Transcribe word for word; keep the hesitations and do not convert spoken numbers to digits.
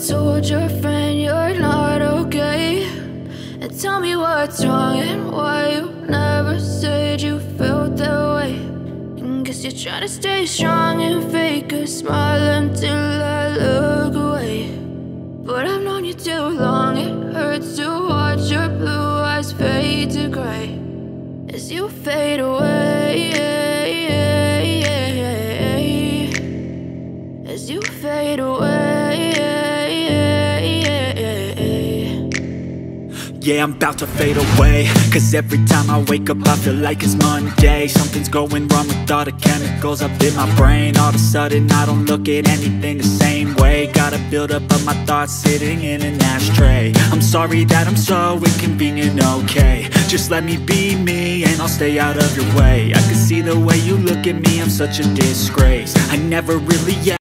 told your friend you're not okay? And tell me what's wrong and why you never said you felt that way. And guess you're trying to stay strong and fake a smile until I look away. But I've known you too long, it hurts to watch your blue eyes fade to gray as you fade away, as you fade away. Yeah, I'm about to fade away, cause every time I wake up I feel like it's Monday. Something's going wrong with all the chemicals up in my brain. All of a sudden I don't look at anything the same way. Got a buildup of my thoughts sitting in an ashtray. I'm sorry that I'm so inconvenient, okay? Just let me be me and I'll stay out of your way. I can see the way you look at me, I'm such a disgrace. I never really